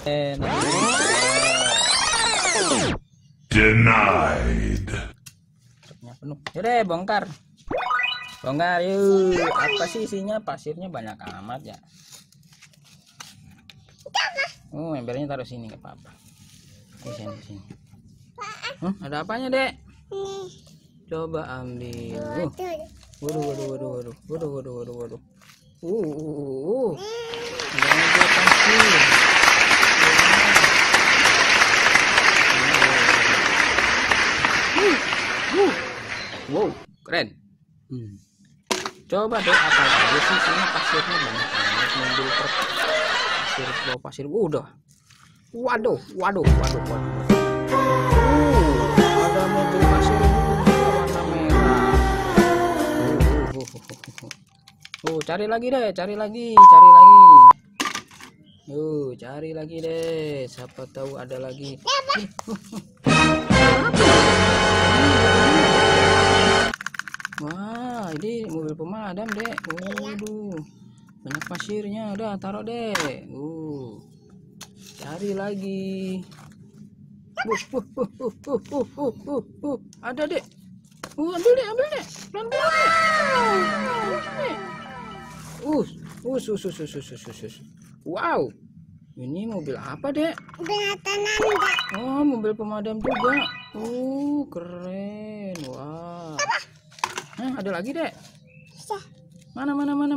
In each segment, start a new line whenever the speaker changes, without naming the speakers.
Denied.
Penuh. Yaudah, bongkar. Bongkar yuk. Apa sih isinya? Pasirnya banyak amat ya. Oh, embernya taruh sini nggak apa-apa. Di sini. Ada apanya, Dek? Coba ambil. Waduh. Ada pasir. Wow, keren. Coba deh apa lagi sih, sini pasirnya banyak banget, mobil truk pasir, bawa pasir. Udah. Waduh. Ada mobil pasir juga warna merah. Cari lagi deh, cari lagi. Cari lagi deh. Siapa tahu ada lagi. Wah, ini mobil pemadam, Dek. Waduh, banyak pasirnya. Udah, taruh, Dek. Cari lagi. Ada, Dek. Ambil deh. Pelan-pelan, Dek. Wow. Ini mobil apa, Dek? Oh, mobil pemadam juga. Keren. Wah. Ada lagi, Dek. Mana?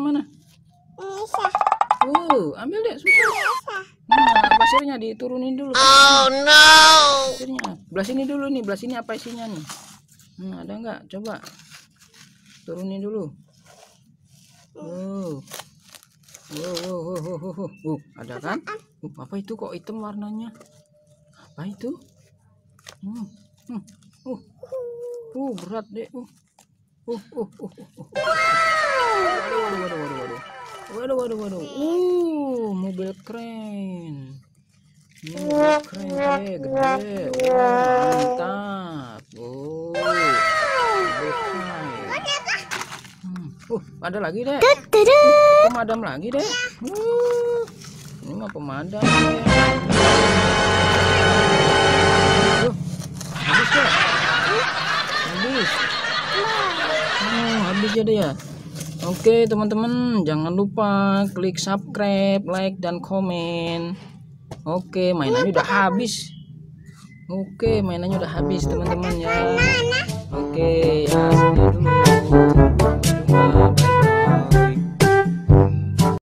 Ambil, Dek. Pasirnya diturunin dulu.
Oh no.
Pasirnya. Belah sini dulu nih. Belah sini apa isinya nih? Ada nggak? Coba. Turunin dulu. Ada kan? Apa itu kok hitam warnanya? Apa itu? Berat, Dek. Waduh. Mobil keren. Gede. Mantap. Mobil keren. Ada lagi, Dek. Pemadam lagi, Dek. Ini mah pemadam, Dek. Habis, Dek. Habis jadi ya. Oke, teman-teman, jangan lupa klik subscribe, like, dan komen. Oke, mainannya udah habis. Teman-teman ya. Oke, ya.